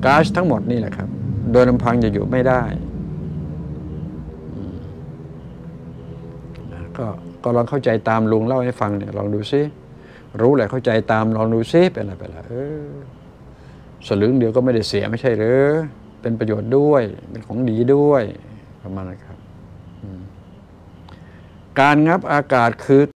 ก๊าซทั้งหมดนี่แหละครับโดยลำพังจะอยู่ไม่ได้ก็ลองเข้าใจตามลุงเล่าให้ฟังเนี่ยลองดูซิรู้แหละเข้าใจตามลองดูซิเป็นอะไรไปละสลึงเดียวก็ไม่ได้เสียไม่ใช่หรือเป็นประโยชน์ด้วยเป็นของดีด้วยประมาณนั้นครับการงับอากาศคือ